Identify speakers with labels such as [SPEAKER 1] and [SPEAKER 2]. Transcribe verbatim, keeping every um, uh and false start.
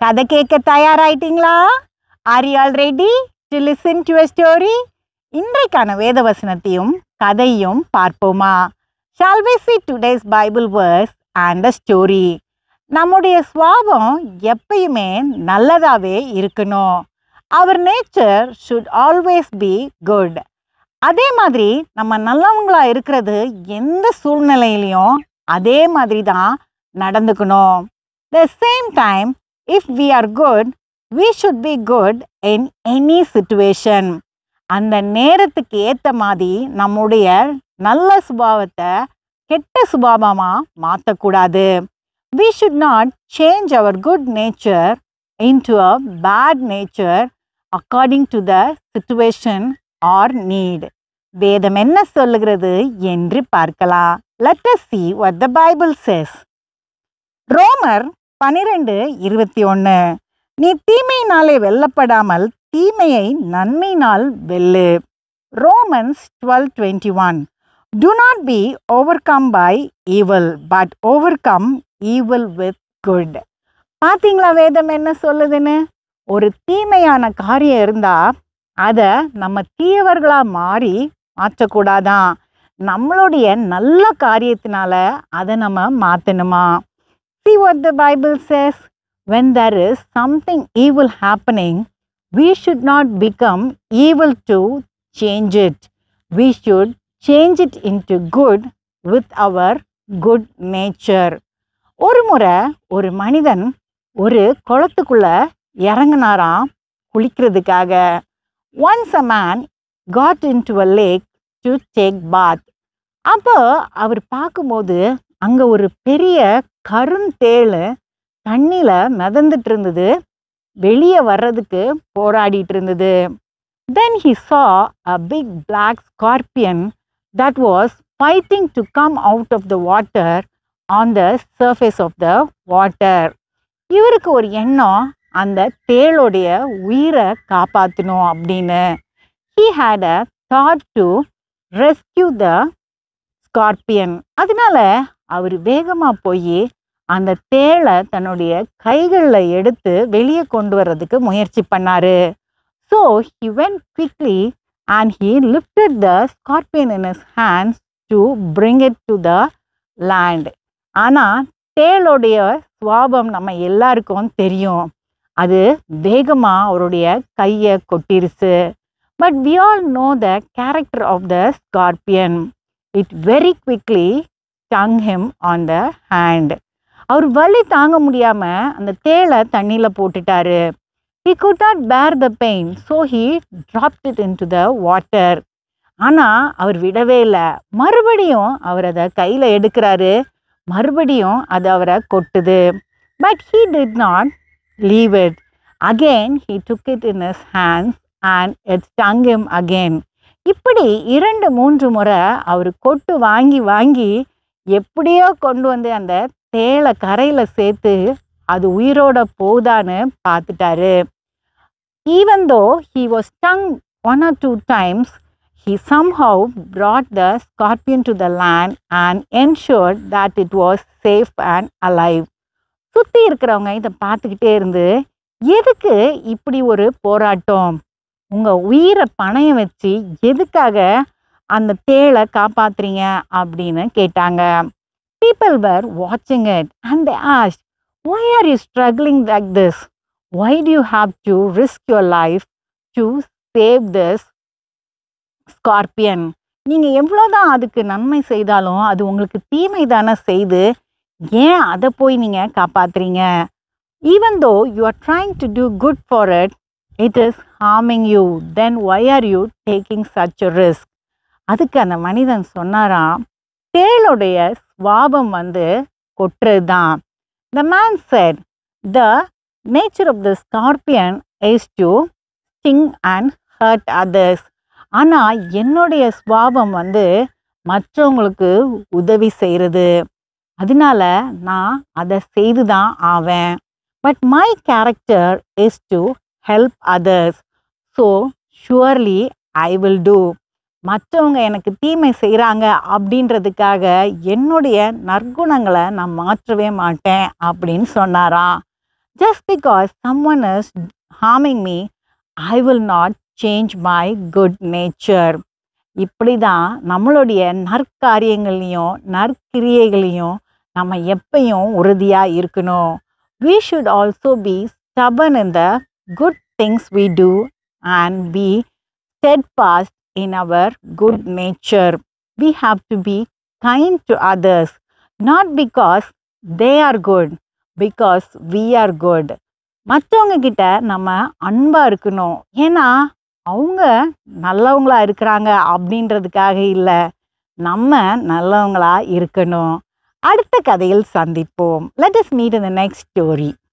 [SPEAKER 1] கதை கேட்க தயாராயிட்டீங்களா? Are you all ready to listen to a story? இன்றைக்கான வேத வசனத்தையும் கதையும் பார்ப்போமா? Shall we see today's Bible verse and a story? நம்முடைய சுபாவம் எப்பயுமே நல்லதாவே இருக்கணும். Our nature should always be good. அதே மாதிரி நம்ம நல்லவங்களா இருக்கிறது எந்த சூழ்நிலையிலையும் அதே மாதிரி தான் நடந்துக்கணும். The same time, if we are good, we should be good in any situation. அந்த நேரத்துக்கு ஏற்ற மாதிரி நம்முடைய நல்ல சுபாவத்தை கெட்ட சுபாவமா மாற்றக்கூடாது. We should not change our good nature into a bad nature according to the situation or need. வேதம் என்ன சொல்லுகிறது என்று பார்க்கலாம். Let us see what the Bible says. ரோமர் பனிரெண்டு இருபத்தி ஒன்று. நீ தீமையினாலே வெல்லப்படாமல் தீமையை நன்மையினால் வெல்லு. Romans twelve twenty-one. Do not be overcome by evil, but overcome evil with good. பார்த்தீங்களா வேதம் என்ன சொல்லுதுன்னு? ஒரு தீமையான காரியம் இருந்தா அதை நம்ம தீயவர்களா மாறி மாற்றக்கூடாதான். நம்மளுடைய நல்ல காரியத்தினால அதை நம்ம மாற்றணுமா? See what the Bible says. When there is something evil happening, we should not become evil to change it. We should change it into good with our good nature. ஒரு முறை ஒரு மனிதன் ஒரு குளத்துக்குள்ள இறங்கினாராம் குளிக்கிறதுக்காக. Once a man got into a lake to take bath. அப்போ அவர் பார்க்கும்போது அங்கே ஒரு பெரிய கருந்தேள் தண்ணியில் மிதந்துட்டு இருந்தது. வெளியே வர்றதுக்கு போராடிட்டு இருந்தது. Then he saw a big black scorpion that was fighting to come out of the water on the surface of the water. இவருக்கு ஒரு எண்ணம், அந்த தேளுடைய உயிரை காப்பாற்றணும் அப்படின்னு. He had a thought to rescue the scorpion. அதனால அவர் வேகமாக போய் அந்த தேளை தன்னுடைய கைகளில் எடுத்து வெளியே கொண்டு வர்றதுக்கு முயற்சி பண்ணாரு. So he went quickly and he lifted the scorpion in his hands to bring it to the land. ஆனால் தேளுடைய சுபாவம் நம்ம எல்லாருக்கும் தெரியும். அது வேகமாக அவருடைய கையை கொட்டிருச்சு. But we all know the character of the scorpion. It very quickly stung him on the hand. அவர் வலி தாங்க முடியாமல் அந்த தேளை தண்ணியில் போட்டுட்டாரு. He could not bear the pain, so he dropped it into the water. ஆனால் அவர் விடவே இல்லை. மறுபடியும் அவர் அதை கையில் எடுக்கிறாரு. மறுபடியும் அது அவரை கொட்டுது. But he did not leave it. Again he took it in his hands and it stung him again. இப்படி இரண்டு மூன்று முறை அவர் கொட்டு வாங்கி வாங்கி எப்படியோ கொண்டு வந்து அந்த தேளை கரையில் சேர்த்து அது உயிரோட போதான்னு பார்த்துட்டாரு. Even though he was stung one or two times, he somehow brought the scorpion to the land and ensured that it was safe and alive. சுற்றி இருக்கிறவங்க இதை பார்த்துக்கிட்டே இருந்து, எதுக்கு இப்படி ஒரு போராட்டம்? உங்கள் உயிரை பணையம் வச்சு எதுக்காக அந்த தேளை காப்பாற்றுறீங்க அப்படின்னு கேட்டாங்க. People were watching it and they asked, why are you struggling like this? Why do you have to risk your life to save this scorpion? நீங்கள் எவ்வளோதான் அதுக்கு நன்மை செய்தாலும் அது உங்களுக்கு தீமை தானே செய்து, ஏன் அதை போய் நீங்கள் காப்பாற்றுறீங்க? Even though you are trying to do good for it, it is harming you. Then why are you taking such a risk? அதுக்கு அந்த மனிதன் சொன்னாராம், தேளுடைய சுபாவம் வந்து கொட்டுறது தான். The man said, the nature of the scorpion is to sting and hurt others. ஆனால் என்னுடைய சுபாவம் வந்து மற்றவங்களுக்கு உதவி செய்கிறது. அதனால நான் அதை செய்து தான் ஆவேன். But my character is to help others. So surely I will do. மற்றவங்க எனக்கு தீமை செய்கிறாங்க அப்படின்றதுக்காக என்னுடைய நற்குணங்களை நான் மாற்றவே மாட்டேன் அப்படின்னு சொன்னாராம். Just because someone is harming me, I will not change my good nature. இப்படி தான் நம்மளுடைய நற்காரியங்களையும் நற்கிரியைகளையும் நம்ம எப்பயும் உறுதியாக இருக்கணும். We should also be stubborn in the good things we do and be steadfast in our good nature. We have to be kind to others, not because they are good, because we are good. மற்றவங்க கிட்ட நம்ம அன்பாக இருக்கணும். ஏன்னா அவங்க நல்லவங்களா இருக்கிறாங்க அப்படின்றதுக்காக இல்லை, நம்ம நல்லவங்களா இருக்கணும். அடுத்த கதையில் சந்திப்போம். Let us meet in the next story.